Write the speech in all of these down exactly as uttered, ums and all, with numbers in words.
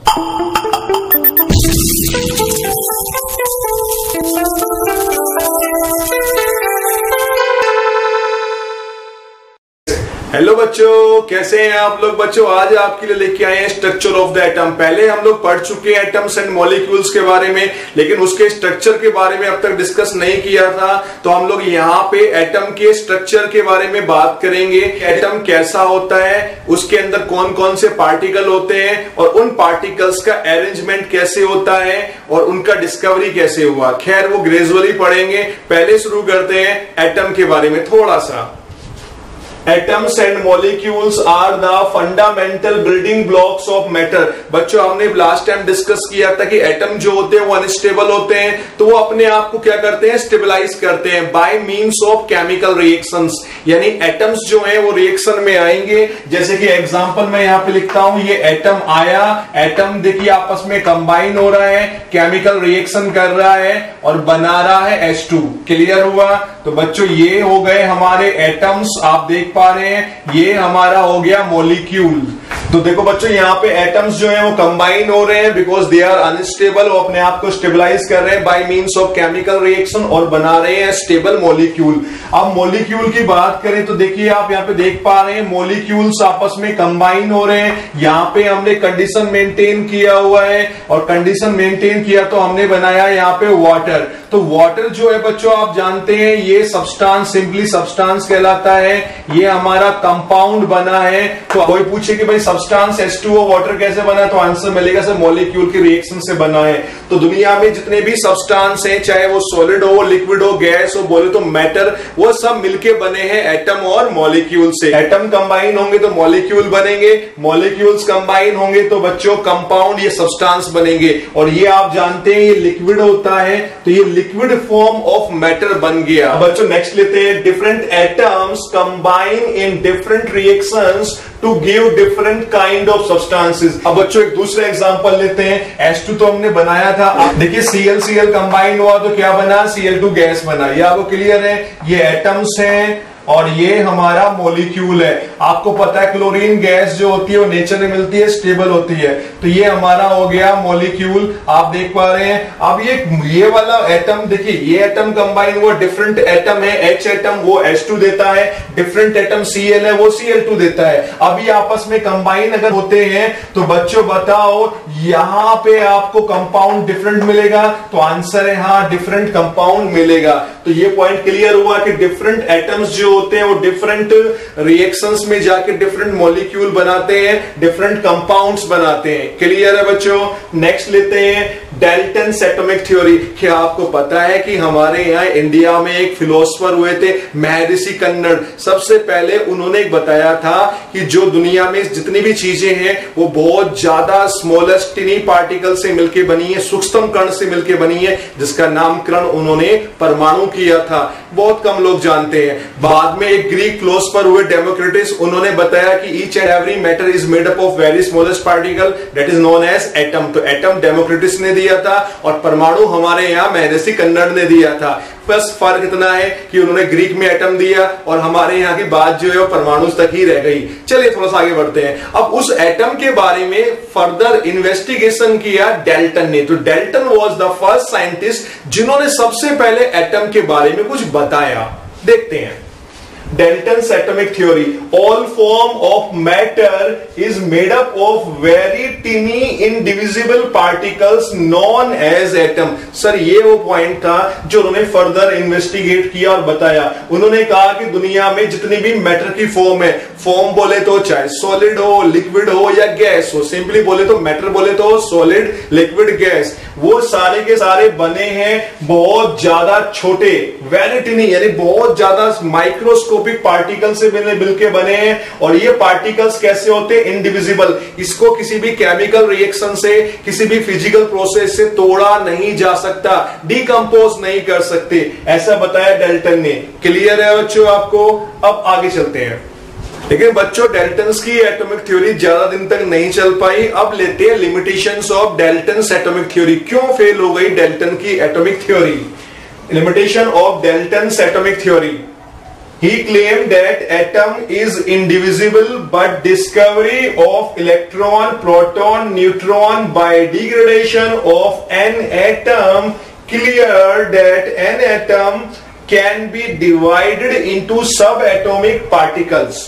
Hello बच्चों, कैसे हैं आप लोग। बच्चों आज आपके लिए लेके आए हैं स्ट्रक्चर ऑफ द एटम। पहले हम लोग पढ़ चुके हैं एटम्स एंड मॉलिक्यूल्स के बारे में, लेकिन उसके स्ट्रक्चर के बारे में अब तक डिस्कस नहीं किया था। तो हम लोग यहाँ पे एटम के स्ट्रक्चर के बारे में बात करेंगे। एटम कैसा होता है, उसके अंदर कौन कौन से पार्टिकल होते हैं और उन पार्टिकल्स का अरेंजमेंट कैसे होता है और उनका डिस्कवरी कैसे हुआ। खैर वो ग्रेजुअली पढ़ेंगे। पहले शुरू करते हैं एटम के बारे में थोड़ा सा। Atoms and molecules are the fundamental building blocks of matter। बच्चों हमने लास्ट टाइम डिस्कस किया था कि एटम जो होते हैं वो अनस्टेबल होते हैं, तो वो अपने आप को क्या करते हैं, स्टेबलाइज करते हैं by means of chemical reactions. यानी एटम्स जो हैं वो रिएक्शन में आएंगे। जैसे कि एग्जांपल मैं यहाँ पे लिखता हूं, ये एटम आया, एटम देखिए आपस में कंबाइन हो रहा है, केमिकल रिएक्शन कर रहा है और बना रहा है एच टू। क्लियर हुआ। तो बच्चों ये हो गए हमारे एटम्स, आप देख पा रहे हैं। ये हमारा हो गया मॉलिक्यूल। तो देखो बच्चों यहाँ पे एटम्स जो हैं वो कंबाइन हो रहे हैं बिकॉज दे आर अनस्टेबल। वो अपने आप को स्टेबलाइज कर रहे हैं by means of chemical reaction और बना रहे हैं स्टेबल मॉलिक्यूल। अब मॉलिक्यूल की बात करें तो देखिए आप यहाँ पे देख पा रहे हैं मॉलिक्यूल्स आपस में कंबाइन हो रहे हैं। यहाँ पे हमने कंडीशन मेंटेन किया हुआ है और कंडीशन मेंटेन किया तो हमने बनाया यहाँ पे वाटर। तो वाटर जो है बच्चों आप जानते हैं ये सब्सटेंस, सिंपली सब्सटेंस कहलाता है। ये हमारा कंपाउंड बना है। तो कोई पूछे कि भाई substance H two O water कैसे बना, तो आंसर मिलेगा सर मॉलिक्यूल की रिएक्शन से बना है। तो दुनिया में जितने भी सब्सटेंस हैं, चाहे वो सॉलिड हो, लिक्विड हो, गैस हो, बोले तो मैटर, वो सब मिलके बने हैं एटम और मॉलिक्यूल से। एटम कंबाइन होंगे तो मॉलिक्यूल बनेंगे, मॉलिक्यूल्स कंबाइन होंगे तो बच्चों कंपाउंड, ये सब्सटेंस बनेंगे। और ये आप जानते हैं ये लिक्विड होता है, तो ये लिक्विड फॉर्म ऑफ मैटर बन गया। बच्चों नेक्स्ट लेते हैं, different atoms combine in different reactions to give different kind of substances. अब बच्चों एक दूसरा एग्जांपल लेते हैं। एच टू तो हमने बनाया था, देखिए C L C L combine हुआ तो क्या बना, सी एल टू गैस बना। ये आपको क्लियर है। ये एटम्स हैं और ये हमारा मॉलिक्यूल है। आपको पता है क्लोरीन गैस जो होती है वो नेचर में मिलती है, स्टेबल होती है। तो ये हमारा हो गया मॉलिक्यूल, आप देख पा रहे हैं। अब ये ये वाला एटम देखिए, ये एटम कंबाइन हुआ, डिफरेंट एटम है। एच एटम वो एच टू देता है, डिफरेंट एटम सी एल है वो सी एल टू देता है। अब ये आपस में कंबाइन अगर होते हैं तो बच्चों बताओ यहां पे आपको कंपाउंड डिफरेंट मिलेगा, तो आंसर है हाँ डिफरेंट कंपाउंड मिलेगा। तो ये पॉइंट क्लियर हुआ कि डिफरेंट एटम्स जो होते हैं वो डिफरेंट रिएक्शंस में जाके डिफरेंट मॉलिक्यूल बनाते हैं, डिफरेंट कंपाउंड्स बनाते हैं। क्लियर है बच्चों। नेक्स्ट लेते हैं डाल्टन्स एटॉमिक थ्योरी। क्या आपको पता है कि हमारे यहाँ इंडिया में एक फिलोसफर हुए थे महर्षि कन्नड़। सबसे पहले उन्होंने बताया था कि जो दुनिया में जितनी भी चीजें हैं वो बहुत ज्यादा स्मॉलेस्ट टिनी पार्टिकल से मिलकर बनी है, सूक्ष्म कण से मिलकर बनी है, जिसका नामकरण उन्होंने परमाणु किया था। बहुत कम लोग जानते हैं। बाद में एक ग्रीक फिलोसफर हुए डेमोक्रिटस, उन्होंने बताया कि each and every matter is made up of very smallest particle that is known as atom. तो एटम डेमोक्रिटस ने दिया था और परमाणु हमारे यहाँ महर्षि कन्नड़ ने दिया था। बस फर्क इतना है कि उन्होंने ग्रीक में एटम दिया और हमारे यहाँ की बात जो है वो परमाणु तक ही रह गई। चलिए थोड़ा सा आगे बढ़ते हैं। अब उस एटम के बारे में फर्दर इन्वेस्टिगेशन किया डाल्टन ने। तो Dalton was the first scientist जिन्होंने सबसे पहले एटम के बारे में कुछ बताया। देखते हैं Dalton's atomic theory. All form of matter is made up of very tiny indivisible particles known as atom. Sir ये वो पॉइंट था जो उन्होंने फर्दर इन्वेस्टिगेट किया और बताया। उन्होंने कहा कि दुनिया में जितनी भी मैटर की फॉर्म है, फॉर्म बोले तो चाहे सॉलिड हो, लिक्विड हो या गैस हो, सिंपली बोले तो मैटर बोले तो सॉलिड, लिक्विड, गैस, वो सारे के सारे बने हैं बहुत ज्यादा छोटे, वेरी टिनी यानी बहुत ज्यादा माइक्रोस्कोप पार्टिकल से मिलके बने हैं। और ये पार्टिकल्स कैसे होते हैं, इंडिविजिबल। इसको किसी भी केमिकल रिएक्शन से, किसी भी फिजिकल प्रोसेस से तोड़ा नहीं जा सकता, डिकम्पोज नहीं कर सकते, ऐसा बताया डाल्टन ने। क्लियर है बच्चों आपको। अब आगे चलते हैं। लेकिन बच्चों डाल्टन्स की एटॉमिक थ्योरी ज्यादा दिन तक नहीं चल पाई। अब लेते हैं limitations of Dalton's atomic theory. क्यों फेल हो गई डाल्टन की atomic theory. Limitation of Dalton's atomic theory. He claimed that atom is indivisible, but discovery of electron, proton, neutron by degradation of an atom cleared that an atom can be divided into subatomic particles.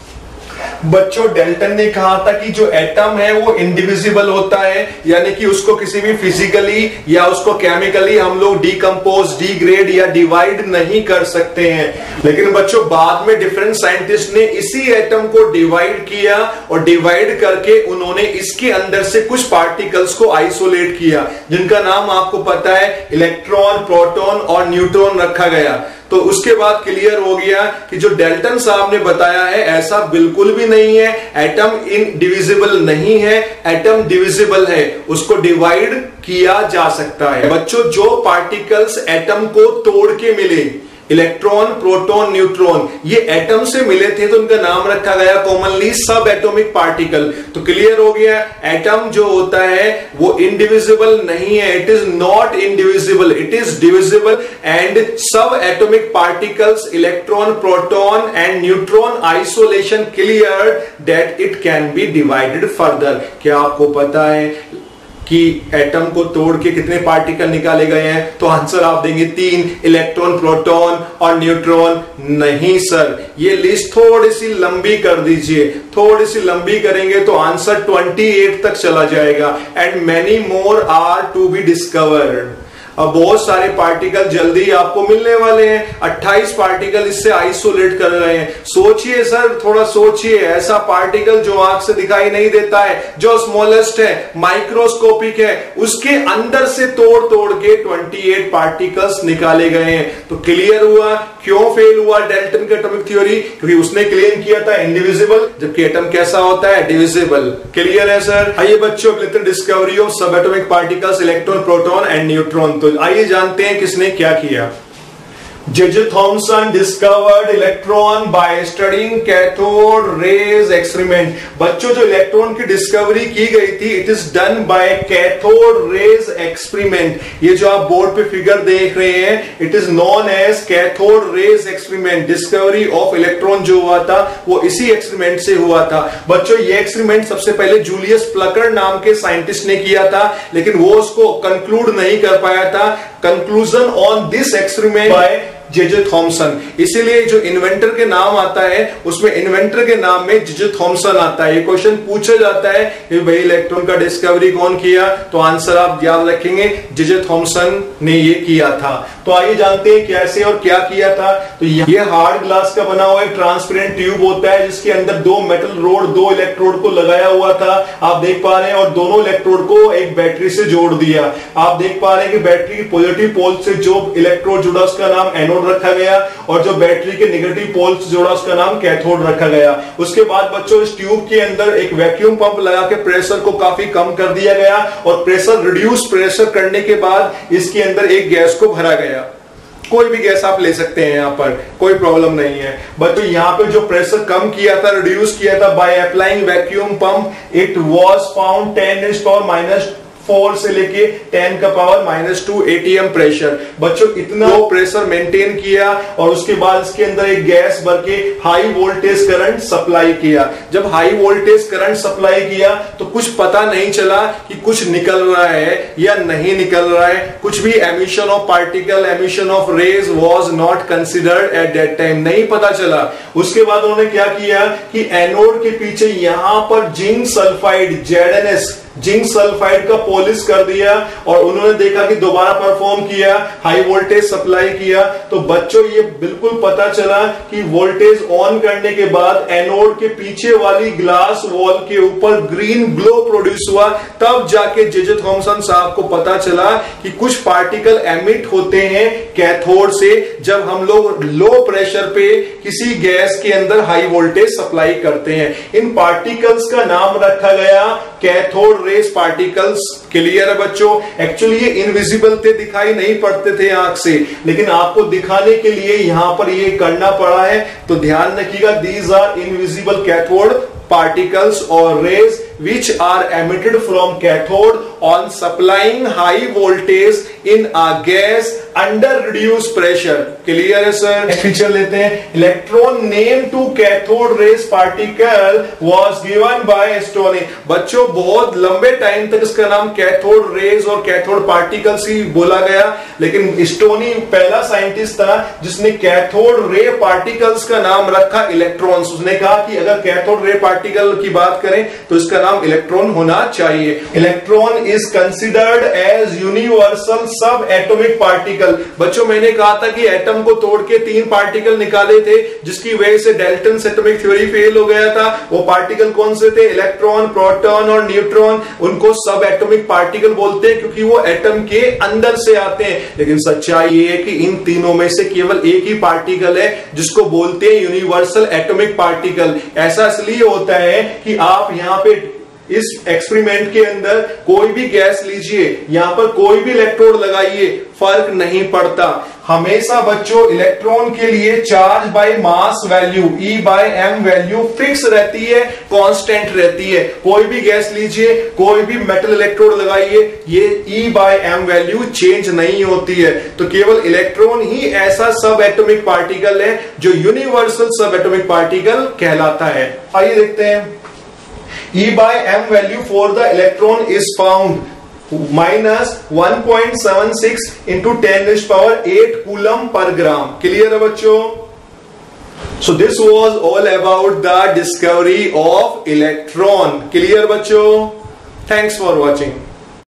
बच्चों Dalton ने कहा था कि जो atom है वो indivisible होता है, यानी कि उसको किसी भी फिजिकली या उसको केमिकली हम लोग डिकम्पोज, डिग्रेड या डिवाइड नहीं कर सकते हैं। लेकिन बच्चों बाद में डिफरेंट साइंटिस्ट ने इसी एटम को डिवाइड किया और डिवाइड करके उन्होंने इसके अंदर से कुछ पार्टिकल्स को आइसोलेट किया, जिनका नाम आपको पता है इलेक्ट्रॉन, प्रोटॉन और न्यूट्रॉन रखा गया। तो उसके बाद क्लियर हो गया कि जो डेल्टन साहब ने बताया है ऐसा बिल्कुल भी नहीं है, एटम इनडिविजिबल नहीं है, एटम डिविजिबल है, उसको डिवाइड किया जा सकता है। बच्चों जो पार्टिकल्स एटम को तोड़ के मिले, इलेक्ट्रॉन, प्रोटॉन, न्यूट्रॉन, ये एटम से मिले थे तो उनका नाम रखा गया कॉमनली सब एटॉमिक पार्टिकल। तो क्लियर हो गया एटम जो होता है वो इंडिविजिबल नहीं है, it is not indivisible, it is divisible and sub atomic particles electron, proton and neutron isolation clear that it can be divided further. क्या आपको पता है कि एटम को तोड़ के कितने पार्टिकल निकाले गए हैं? तो आंसर आप देंगे तीन, इलेक्ट्रॉन, प्रोटॉन और न्यूट्रॉन। नहीं सर, ये लिस्ट थोड़ी सी लंबी कर दीजिए, थोड़ी सी लंबी करेंगे तो आंसर अट्ठाईस तक चला जाएगा। And many more are to be discovered. अब बहुत सारे पार्टिकल जल्दी आपको मिलने वाले हैं, अट्ठाईस पार्टिकल इससे आइसोलेट कर रहे हैं। सोचिए सर, थोड़ा सोचिए, ऐसा पार्टिकल जो आंख से दिखाई नहीं देता है, जो स्मॉलेस्ट है, माइक्रोस्कोपिक है, उसके अंदर से तोड़ तोड़ के अट्ठाईस पार्टिकल्स निकाले गए हैं। तो क्लियर हुआ क्यों फेल हुआ डेल्टन का एटॉमिक थ्योरी, क्योंकि उसने क्लेम किया था इंडिविजिबल, जबकि एटम कैसा होता है? डिविजिबल। क्लियर है सर? आइए बच्चों, discovery of sub atomic particles, electron, proton and neutron. तो आइए जानते हैं किसने क्या किया। J J Thomson discovered electron by studying cathode rays experiment। बच्चों जो इलेक्ट्रॉन की डिस्कवरी की गई थी, it is done by cathode rays experiment. ये जो आप बोर्ड पे फिगर देख रहे हैं, it is known as cathode rays experiment. Discovery of electron जो हुआ था वो इसी एक्सपेरिमेंट से हुआ था। बच्चों ये एक्सपेरिमेंट सबसे पहले जूलियस प्लकर नाम के साइंटिस्ट ने किया था, लेकिन वो उसको कंक्लूड नहीं कर पाया था। Conclusion on this experiment by J J Thomson. इसीलिए जो इन्वेंटर के नाम आता है उसमें इन्वेंटर के नाम में जे जे थॉमसन आता है। ये क्वेश्चन पूछा जाता है कि भाई इलेक्ट्रॉन का डिस्कवरी कौन किया, तो आंसर आप याद रखेंगे जे जे थॉमसन ने ये किया था। तो आइए जानते हैं कैसे और क्या किया था। तो ये हार्ड ग्लास का बना हुआ एक ट्रांसपेरेंट ट्यूब होता है, जिसके अंदर दो मेटल रोड, दो इलेक्ट्रोड को लगाया हुआ था, आप देख पा रहे हैं, और दोनों इलेक्ट्रोड को एक बैटरी से जोड़ दिया। आप देख पा रहे हैं कि बैटरी की पॉजिटिव पोल से जो इलेक्ट्रोड जुड़ा उसका नाम एनोड रखा गया, और जो बैटरी के नेगेटिव पोल से जोड़ा उसका नाम कैथोड रखा गया। उसके बाद बच्चों इस ट्यूब के अंदर एक वैक्यूम पंप लगा के प्रेशर को काफी कम कर दिया गया, और प्रेशर रिड्यूस प्रेशर करने के बाद इसके अंदर एक गैस को भरा गया। कोई भी गैस आप ले सकते हैं, यहां पर कोई प्रॉब्लम नहीं है। बट यहाँ पे जो प्रेशर कम किया था, रिड्यूस किया था by applying vacuum pump, it was found ten is power minus four से लेके टेन का power minus two ATM pressure. बच्चों इतना लो प्रेशर मेंटेन किया, और उसके बाद इसके अंदर एक गैस भर के हाई वोल्टेज करंट सप्लाई किया। जब हाई वोल्टेज करंट सप्लाई किया तो कुछ पता नहीं चला कि कुछ निकल रहा है या नहीं निकल रहा है। कुछ भी emission of particle, emission of rays was not considered at that time, नहीं पता चला। उसके बाद उन्होंने क्या किया कि एनोड के पीछे यहां पर zinc sulphide, Z N S, zinc sulphide का पॉलिश कर दिया, और उन्होंने देखा कि दोबारा परफॉर्म किया, हाई वोल्टेज सप्लाई किया। तो बच्चों ये बिल्कुल पता चला कि वोल्टेज ऑन करने के बाद एनोड के पीछे वाली ग्लास वॉल के ऊपर ग्रीन ग्लो प्रोड्यूस हुआ। तब जाके जे जे थॉमसन साहब को पता चला कि कुछ पार्टिकल एमिट होते हैं कैथोड से, जब हम लोग लो प्रेशर पे किसी गैस के अंदर हाई वोल्टेज सप्लाई करते हैं। इन पार्टिकल्स का नाम रखा गया कैथोड रेज पार्टिकल्स। क्लियर है बच्चों? एक्चुअली ये इनविजिबल थे, दिखाई नहीं पड़ते थे आंख से, लेकिन आपको दिखाने के लिए यहां पर ये करना पड़ा है। तो ध्यान रखिएगा, these are invisible cathode particles और rays which are emitted from cathode on supplying high voltage in a gas under reduced pressure. Clear है सर? नेक्स्ट फीचर लेते हैं, electron name to cathode rays particle was given by Stoney. बच्चों बहुत लंबे time तक इसका नाम cathode rays और कैथोड पार्टिकल्स ही बोला गया, लेकिन स्टोनी पहला साइंटिस्ट था जिसने कैथोड रे पार्टिकल्स का नाम रखा इलेक्ट्रॉन्स। उसने कहा कि अगर कैथोड रे पार्टिकल की बात करें तो इसका नाम इलेक्ट्रॉन होना चाहिए। Electron is considered as universal sub atomic particle. बच्चों मैंने कहा था कि एटम को तोड़ के तीन पार्टिकल निकाले थे जिसकी वजह से डेल्टन एटॉमिक थ्योरी फेल हो गया था। वो पार्टिकल कौन से थे? इलेक्ट्रॉन, प्रोटॉन और न्यूट्रॉन। उनको सब एटॉमिक पार्टिकल बोलते हैं क्योंकि वो एटम के अंदर से आते हैं। लेकिन सच्चाई ये है कि इन तीनों में से केवल एक ही पार्टिकल है जिसको बोलते हैं यूनिवर्सल एटॉमिक पार्टिकल। ऐसा इसलिए होता है कि आप यहां पे इस एक्सपेरिमेंट के अंदर कोई भी गैस लीजिए, यहां पर कोई भी इलेक्ट्रोड लगाइए, फर्क नहीं पड़ता। हमेशा बच्चों इलेक्ट्रॉन के लिए charge by mass value E by M value fix रहती है, कांस्टेंट रहती है। कोई भी गैस लीजिए, कोई भी मेटल इलेक्ट्रोड लगाइए, ये E by M value change नहीं होती है। तो केवल इलेक्ट्रॉन ही ऐसा सब एटॉमिक पार्टिकल है जो यूनिवर्सल सब एटॉमिक पार्टिकल कहलाता है। आइए देखते हैं, E by m value for the electron is found minus one point seven six into ten raised power eight coulomb per gram. Clear है बच्चों? So this was all about the discovery of electron. Clear बच्चों? Thanks for watching.